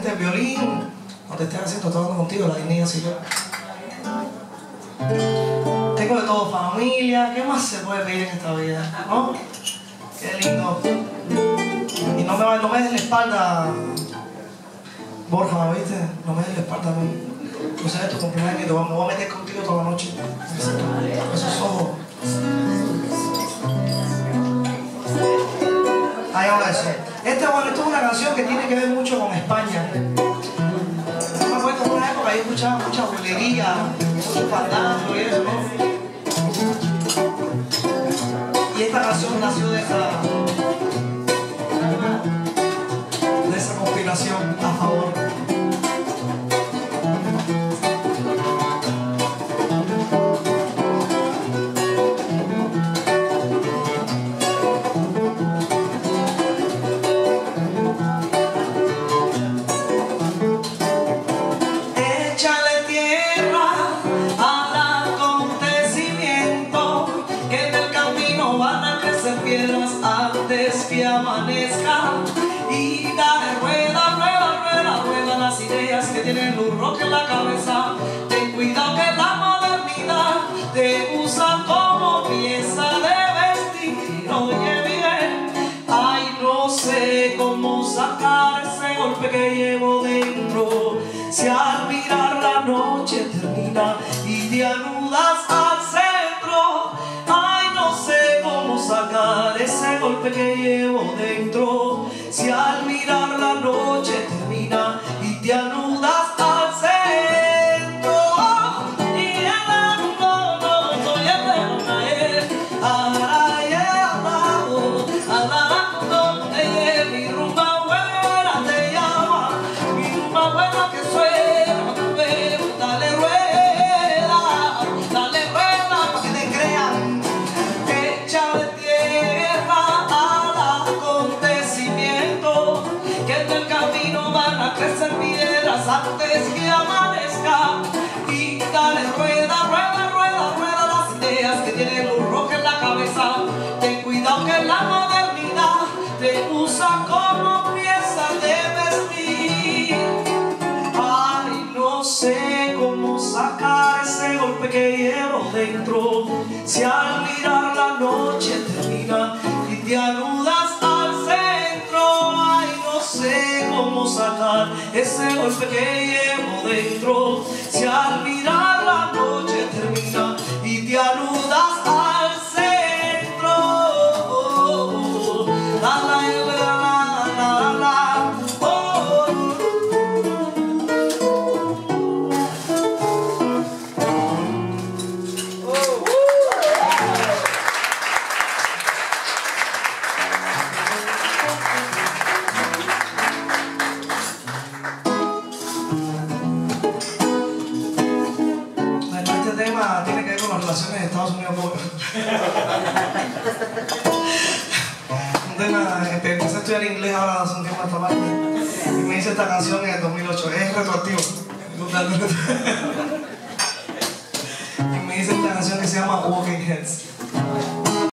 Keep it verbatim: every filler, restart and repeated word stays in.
el violín, no te estés haciendo, estoy hablando contigo, la dignidad así yo. Tengo de todo, familia, ¿qué más se puede pedir en esta vida? ¿No? Qué lindo. Y no me, no me des la espalda, Borja, ¿viste? No me des la espalda a mí. Tú sabes tu cumpleaños, me voy a meter contigo toda la noche. Esos ojos. Ahí ahora eso. Esta, bueno, esto es una canción que tiene que ver mucho con España. Yo me acuerdo en una época yo escuchaba mucha bulería, mucho fandango y eso, ¿no? Y esta canción nació de esa, de esa conspiración a favor. Antes que amanezca y dale rueda, rueda, rueda, rueda las ideas que tienen luz roja en la cabeza. Ten cuidado que la modernidad te usa como pieza de vestir. Oye bien, ay, no sé cómo sacar ese golpe que llevo dentro. Si al mirar la noche termina y te anudas al centro, ay, no sé cómo sacar ese golpe que llevo dentro. Si al mirar la noche termina y te anudas al centro, y ya no, no, no, ya no, eh, ahora ya abajo, ahora no, eh, mi rumba buena te llama, mi rumba buena que suena, pero dale rueda, dale rueda para que te crean, échale tierra al acontecimiento, que en el camino van a crecer piedras antes que amanezca, y dale rueda, rueda, rueda, rueda las ideas que tienen luz roja en la cabeza. Ten cuidado que la modernidad te usa como pieza de vestir. Ay, no sé cómo sacar ese golpe que llevo dentro. Si al mirar la noche termina y te anudas al centro, ay, no sé cómo sacar ese golpe que llevo dentro. Si al mirar la noche termina y te anudas al centro, la la la la la la, oh. Este tema tiene que ver con las relaciones de Estados Unidos con... Un tema, empecé a estudiar inglés ahora hace un tiempo esta parte y me hice esta canción en el dos mil ocho, es retroactivo. Y me hice esta canción que se llama Walking Heads.